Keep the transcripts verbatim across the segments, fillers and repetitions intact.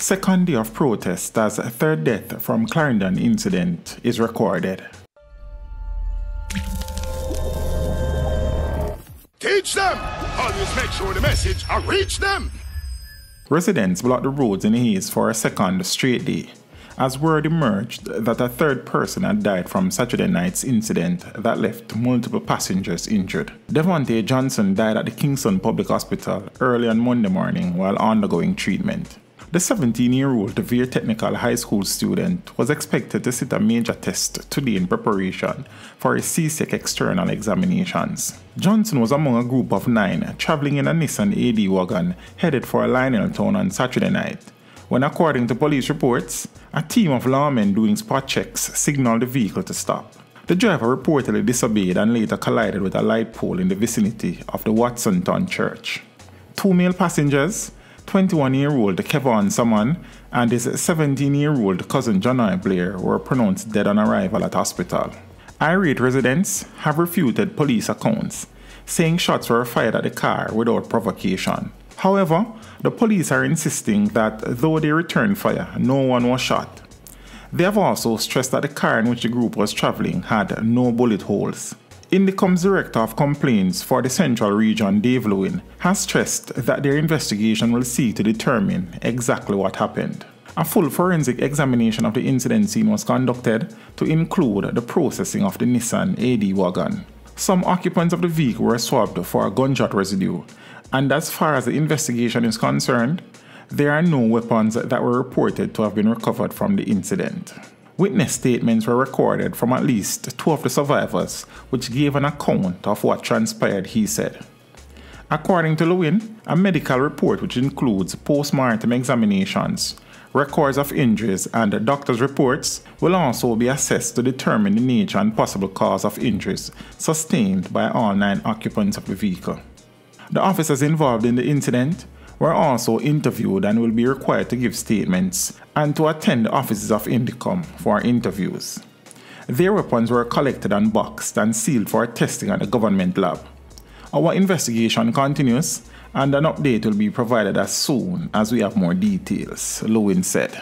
Second day of protest as a third death from Clarendon incident is recorded. Teach them! Always make sure the message I reach them! Residents blocked the roads in Hayes for a second straight day, as word emerged that a third person had died from Saturday night's incident that left multiple passengers injured. Devontae Johnson died at the Kingston Public Hospital early on Monday morning while undergoing treatment. The seventeen-year-old Devere Technical High School student was expected to sit a major test today in preparation for his C S E C external examinations. Johnson was among a group of nine traveling in a Nissan A D wagon headed for Lioneltown on Saturday night, when, according to police reports, a team of lawmen doing spot checks signaled the vehicle to stop. The driver reportedly disobeyed and later collided with a light pole in the vicinity of the Watsonton Church. Two male passengers, twenty-one-year-old Kevon Saman and his seventeen-year-old cousin John Blair, were pronounced dead on arrival at hospital. Irate residents have refuted police accounts, saying shots were fired at the car without provocation. However, the police are insisting that though they returned fire, no one was shot. They have also stressed that the car in which the group was traveling had no bullet holes. INDECOM's Director of Complaints for the Central Region, Dave Lewin, has stressed that their investigation will seek to determine exactly what happened. A full forensic examination of the incident scene was conducted to include the processing of the Nissan A D wagon. Some occupants of the vehicle were swabbed for gunshot residue, and as far as the investigation is concerned, there are no weapons that were reported to have been recovered from the incident. Witness statements were recorded from at least two of the survivors, which gave an account of what transpired, he said. According to Lewin, a medical report which includes post-mortem examinations, records of injuries, and doctor's reports will also be assessed to determine the nature and possible cause of injuries sustained by all nine occupants of the vehicle. The officers involved in the incident were also interviewed and will be required to give statements and to attend the offices of INDECOM for interviews. Their weapons were collected and boxed and sealed for testing at the government lab. Our investigation continues, and an update will be provided as soon as we have more details, Lewin said.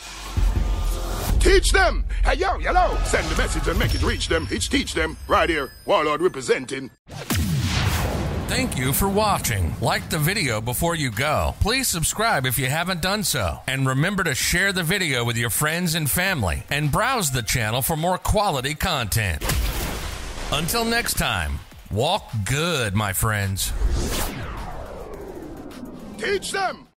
Teach them! Hey yo, hello! Send the message and make it reach them. It's teach them. Right here, Warlord representing. Thank you for watching. Like the video before you go. Please subscribe if you haven't done so. And remember to share the video with your friends and family. And browse the channel for more quality content. Until next time, walk good, my friends. Teach them!